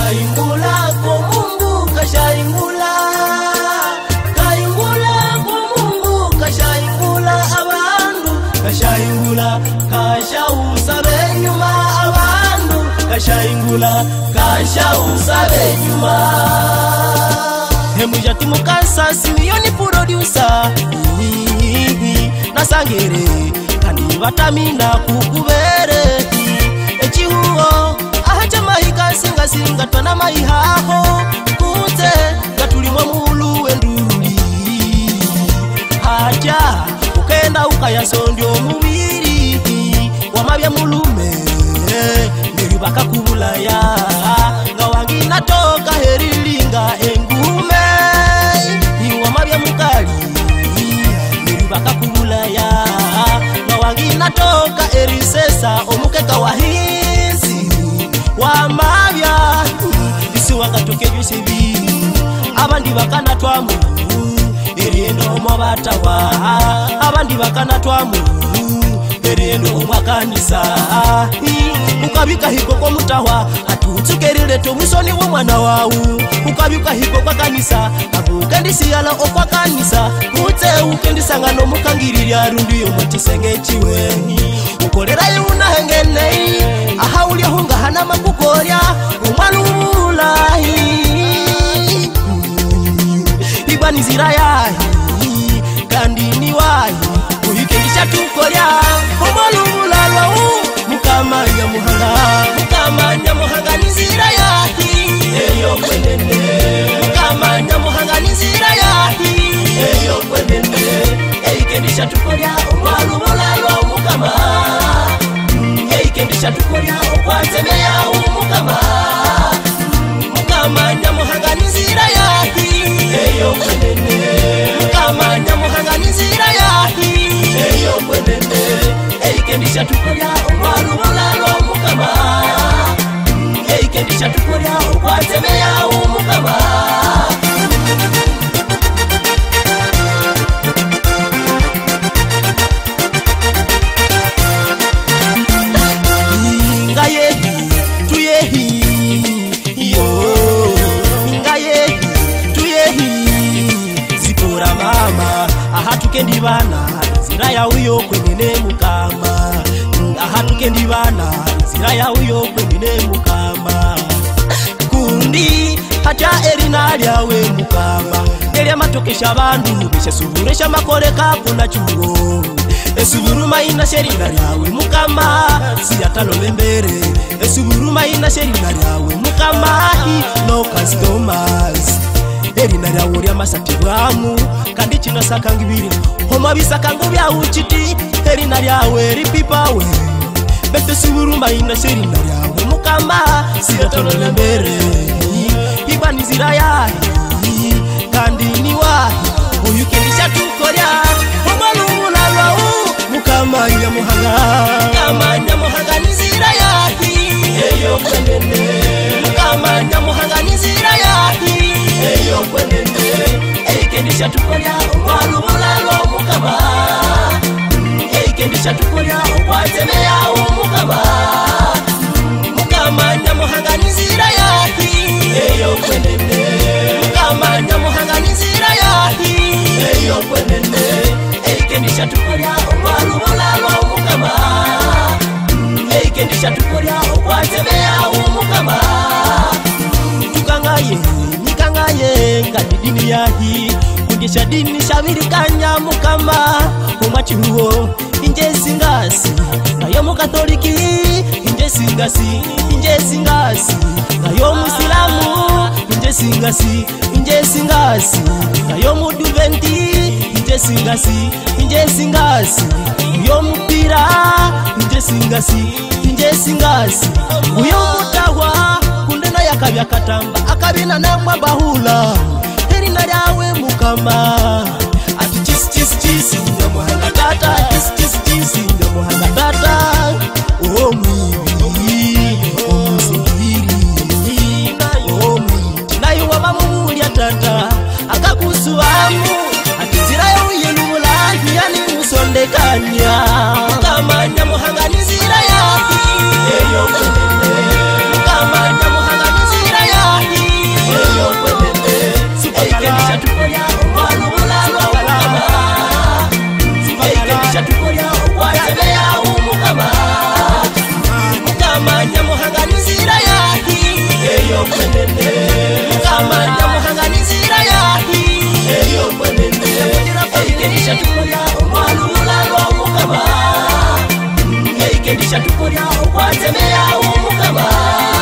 Kaimbula ko Mungu kashaimbula, kaimbula ko Mungu kashaimbula abantu, kashaimbula kashausabe nyuma abantu, kashaimbula kashausabe nyuma. Hemujati mukasa Simeoni producer nasangere kandi batamina kukubere echihuo ahacha mahika singa singa twana maihaho kute gatulimo mulu wenduli haja ukenda ukayasondio mubiri wamabya mulume niri bakakubulaya nga wangi natoka herilinga engume wamabya mukali niri bakakubulaya nga wangi natoka erisesa omukeka wahinzi wamabya isi wakatoke byosibi abandi bakana twamu eriendo mwabatawa abandi bakana twamu eriendo mwakanisa ukabika hiko kwa mutawa atutsukerere to musoni wa mwana wawu ukabika hiko kwa kanisa abukandisi yala okwa kanisa kutse ukendisanga no mukangirira rundiyo mutisenge chiwe ukorera yuna hengene aha uli hunga hana makukorya umwalulahi ibani zira yahi kandini wahi uyikendisha tukorya umwalulahi mukamanya muhanga nizira yahi eyo kwenene mukamanya muhanga nizira yahi eyo kwenene eikendisha tukorya umwalulahi mukama eikendisha tukorya okwatemeya umukama mukamanya muhanga nizira yahi eyo kwenene mukamanya muhanga nizira yahi eyo kwenene eikendisha tukorya umwalulahi mukama eikendisha tukorya okwatemeya umukama Kendi bana zira ya uyo kwenene mukama, ahatukendi bana zira ya uyo kwenene mukama, kundi hacha erina lyawe mukama, erya matokesha bandu beshesuburesha makoreka kuna chuo esuburuma ina sherina lyawe mukama siyatalobe mbere esuburuma ina sherina lyawe mukama no customers erina lyawe lya masatibwamu kandi kino sakangibiri homa bisakango bya uchiti erina lyawe ripipawe bete suburuma ina sherina lyawe mukama siyatalobe mbere ibani zira yahi kandi ni wahi uyukendisha tukorya umwalulahi mukamanya muhanga nizira yahi eyo kwenene mukamanya muhanga nizira yahi eyo kwenene eikendisha tukorya umwalulahi mukama eikendisha tukorya okwatemeya umukama mukamanya muhanga nizira yahi eyo kwenene mukamanya muhanga nizira yahi eyo kwenene eikendisha tukorya umwalulahi mukama eikendisha tukorya okwatemeya umukama tukangaye nikangaye ngati dini yahi kundisha dini shabirikanya mukama umwachihuo inje singasi nayo mukatholiki inje singasi nayo musilamu inje singasi nayo muduventi inje singasi uyo mupira inje singasi uyo mutahwa kundena yakabya katamba akabina namwa bahula erina lyawe mukama ati chisi ngamuhanga tata chisi ngamuhanga tata oh mwibi omusiri nayo wabamulya tata akakusuamu ati zira yelulahi yani musondekanya mukamanya muhanga nizira yahi eyo kwenene mukamanya muhanga nizira yahi wene Eikendisha tukoria omwalula lw'omukama Eikendisha tukoria okwatemera omukama